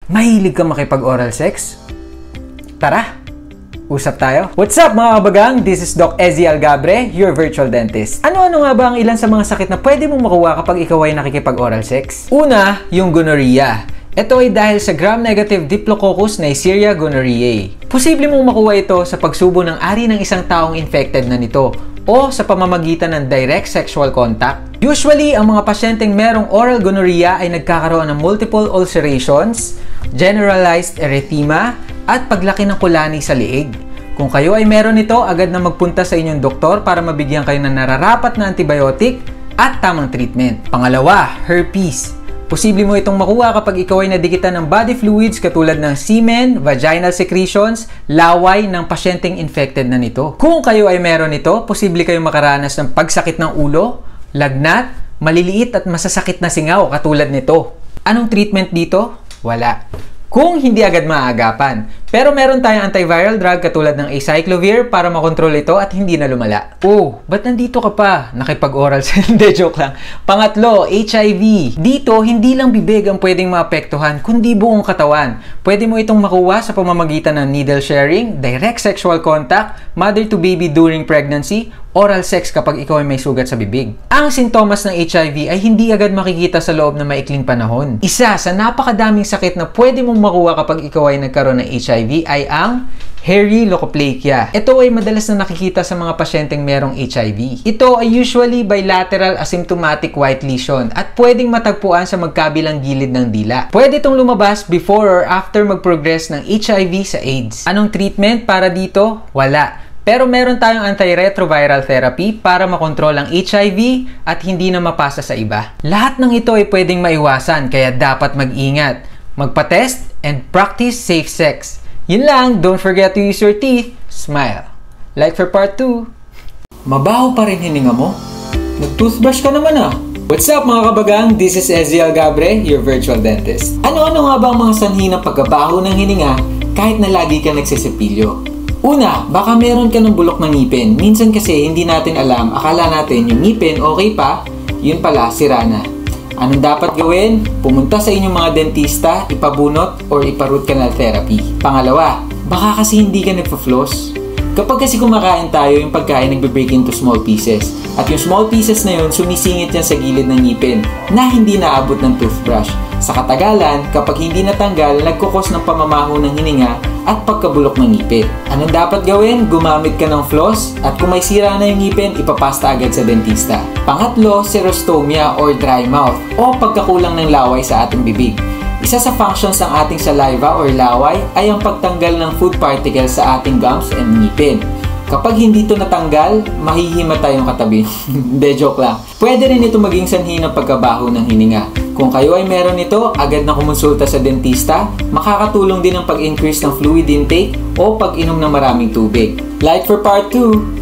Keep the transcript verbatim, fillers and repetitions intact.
Mahilig ka makipag-oral sex? Tara, usap tayo. What's up mga kabagang? This is Doc Ezzy Algabre, your virtual dentist. Ano-ano nga ba ang ilan sa mga sakit na pwede mong makuha kapag ikaw ay nakikipag-oral sex? Una, yung gonorrhea. Ito ay dahil sa gram-negative Diplococcus neisseria gonorrhoeae. Posible mong makuha ito sa pagsubo ng ari ng isang taong infected na nito o sa pamamagitan ng direct sexual contact. Usually, ang mga pasyenteng merong oral gonorrhea ay nagkakaroon ng multiple ulcerations, generalized erythema, at paglaki ng kulani sa liig. Kung kayo ay meron nito, agad na magpunta sa inyong doktor para mabigyan kayo ng nararapat na antibiotic at tamang treatment. Pangalawa, herpes. Posible mo itong makuha kapag ikaw ay nadikitan ng body fluids katulad ng semen, vaginal secretions, laway ng pasyenteng infected na nito. Kung kayo ay meron nito, posible kayong makaranas ng pagsakit ng ulo, lagnat, maliliit at masasakit na singaw katulad nito. Anong treatment dito? Wala. Kung hindi agad maaagapan. Pero meron tayong antiviral drug katulad ng acyclovir para makontrol ito at hindi na lumala. Oh, ba't nandito ka pa? Nakipag-oral sa hindi, joke lang. Pangatlo, H I V. Dito, hindi lang bibig ang pwedeng maapektuhan, kundi buong katawan. Pwede mo itong makuha sa pamamagitan ng needle sharing, direct sexual contact, mother to baby during pregnancy, oral sex kapag ikaw ay may sugat sa bibig. Ang sintomas ng H I V ay hindi agad makikita sa loob ng maikling panahon. Isa sa napakadaming sakit na pwede mong makuha kapag ikaw ay nagkaroon ng H I V ay ang hairy leukoplakia. Ito ay madalas na nakikita sa mga pasyenteng merong H I V. Ito ay usually bilateral asymptomatic white lesion at pwedeng matagpuan sa magkabilang gilid ng dila. Pwede itong lumabas before or after mag-progress ng H I V sa AIDS. Anong treatment para dito? Wala. Pero meron tayong antiretroviral therapy para makontrol ang H I V at hindi na mapasa sa iba. Lahat ng ito ay pwedeng maiwasan kaya dapat mag-ingat, magpa-test, and practice safe sex. Yun lang, don't forget to use your teeth, smile. Like for part two. Mabaho pa rin hininga mo? Nag-toothbrush ka naman ah. What's up mga kabagang? This is Ezzy Algabre, your virtual dentist. Ano-ano nga ba ang mga sanhi ng pagkabaho ng hininga kahit na lagi ka nagsisipilyo? Una, baka meron ka ng bulok ng ngipin. Minsan kasi hindi natin alam, akala natin yung ngipin okay pa, yun pala sira na. Anong dapat gawin? Pumunta sa inyong mga dentista, ipabunot or ipa-root canal therapy. Pangalawa, baka kasi hindi ka nagpa-floss. Kapag kasi kumakain tayo, yung pagkain nagbe-break into small pieces. At yung small pieces na yun, sumisingit yan sa gilid ng ngipin na hindi naabot ng toothbrush. Sa katagalan, kapag hindi natanggal, nagkukos ng pamamaho ng hininga at pagkabulok ng ngipin. Anong dapat gawin? Gumamit ka ng floss at kung may sira na yung ngipin, ipapasta agad sa dentista. Pangatlo, xerostomia or dry mouth o pagkakulang ng laway sa ating bibig. Isa sa functions ng ating saliva or laway ay ang pagtanggal ng food particles sa ating gums and ngipin. Kapag hindi ito natanggal, mahihimatay yung katabi. Hindi, joke lang. Pwede rin ito maging sanhi ng pagkabaho ng hininga. Kung kayo ay meron nito, agad na kumonsulta sa dentista, makakatulong din ang pag-increase ng fluid intake o pag-inom ng maraming tubig. Like for part two.